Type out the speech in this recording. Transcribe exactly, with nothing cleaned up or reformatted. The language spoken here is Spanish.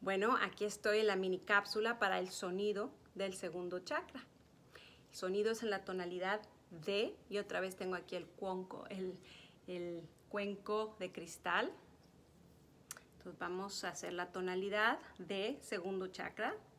Bueno, aquí estoy en la mini cápsula para el sonido del segundo chakra. El sonido es en la tonalidad D y otra vez tengo aquí el cuenco, el, el cuenco de cristal. Entonces vamos a hacer la tonalidad de segundo chakra.